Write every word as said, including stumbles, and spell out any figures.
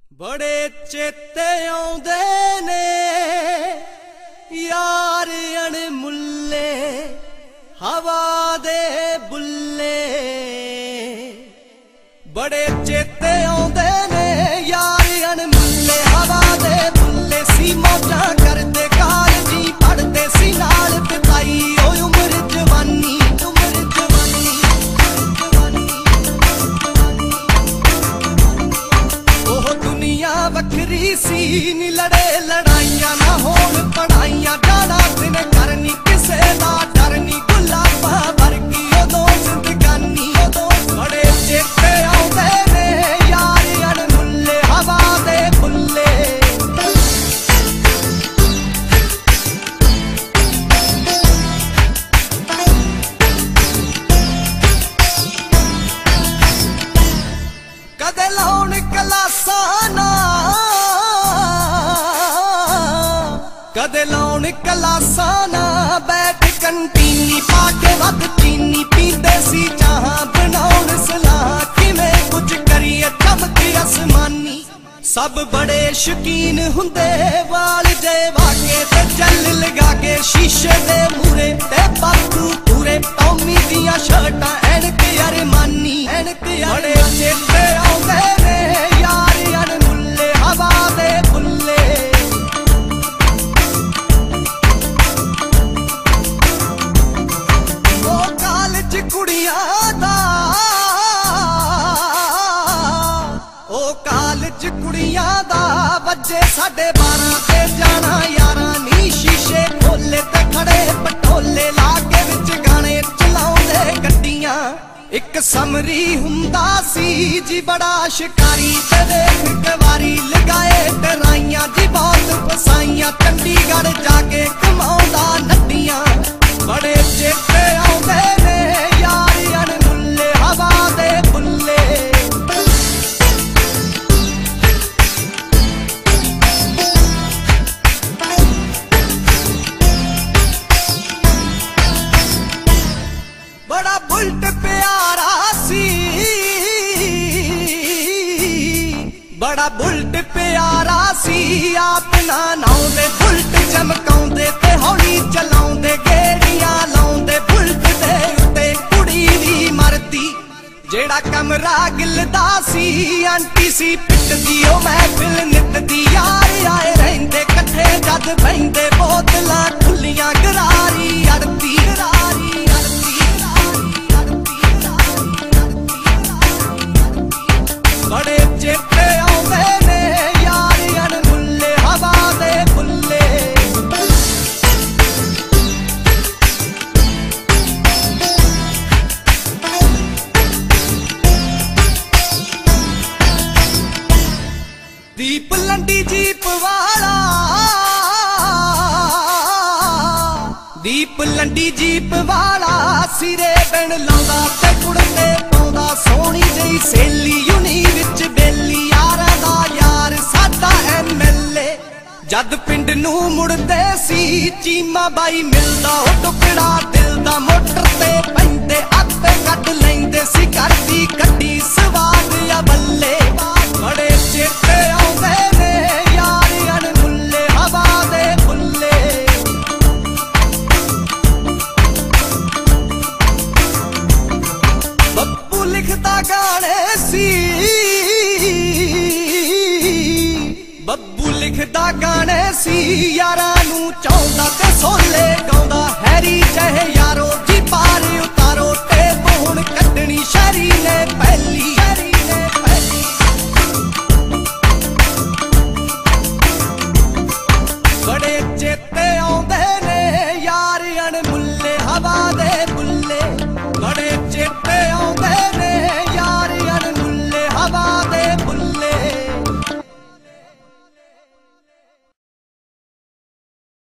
बड़े चेते आउंदे ने यार अणमुल्ले हवा दे बुल्ले। बड़े चेते आउंदे ने यार अणमुल्ले हवा दे बुल्ले। सी मौजा करदे कालजी पढ़दे सी नाल बिताई ओ उम्र जवानी उम्र जवानी ओह दुनिया वखरी सी नी लड़े लड़ाइयां ना होण पढ़ाइयां। डाड़ा दिन करनी किसे दा डर नी गुलाबा वर्गी उदों जिंदगानी उदों। बड़े चेते आउंदे ने यार अणमुल्ले हवा दे बुल्ले। कदे लाउण क्लासां ना कदे लाउण क्लासां ना बैठ कंटीनी पाके वध चीनी पींदे सी चाहां बनाउण सलाह किवें कुछ करिए चमके आसमानी। सब बड़े शकीन हुंदे वाल जे वाके ते जल लगा के शीशे दे मूरे ते बाथू पूरे टॉमी दियां शर्टां ऐनक अरमानी ऐनक बड़े चेते आउंदे ने यार अणमुल्ले हवा दे बुल्ले। ओ कालज कुड़ियां दा ओ कालज कुड़ियां दा बजे साढ़े बारह ते जाना यारां नी। शीशे खोले ते खड़े पटोले लागे विच गाने चलाउंदे गड्डियां। एक समरी हुंदा सी जी बड़ा शिकारी ते देख कवारी लगाए डराइयां जी बहुत फसाइयां। चंडीगढ़ जाके कमाउंदा नड्डियां। बड़े चेते आउंदे ने यार अणमुल्ले हवा दे बुल्ले। बड़ा बुलट प्यारा सी बड़ा बुलट प्यारा सी अपना नाउंदे बुलट चमकाउंदे ते हौली चलाउंदे गेड़ियां लाउंदे बुलट दे उत्ते कुड़ी दी मरदी। जेड़ा कमरा गिलदा सी आंटी सी पिटदी ओ महफिल नितदी। यार आए रहिंदे कट्ठे जद बहिंदे बोतलां खुलियां गरारी अड़दी गरारी अड़दी। बड़े चेते आउंदे ने यार अणमुल्ले हवा दे बुल्ले। दीप लंडी जीप वाला दीप लंडी जीप वाला सिरे बिन लाउंदा ते कुड़ते पाउंदा। सोहनी जई सहेली यूनी विच बेली यारां दा यार साडा एम एल ए। जद पिंड नूं मुड़दे सी चीमा बाई मिलदा ओ टुकड़ा दिल दा। मोटर ते पैंदे आपे कट लैंदे सी करदी गड्डी सवाद आ बल्ले। बड़े चेते आउंदे ने यार अणमुल्ले हवा दे बुल्ले। बब्बू लिखदा गाने सी बब्बू लिखदा गाने सी यारां नूं चाहुंदा ते सोले गाउंदा। हैरी चाहे यारो जी पार उतारो टेप हुण कड्डणी शहरी ने पहली शहरी ने पहली। बड़े चेते आउंदे ने यार अणमुल्ले हवा दे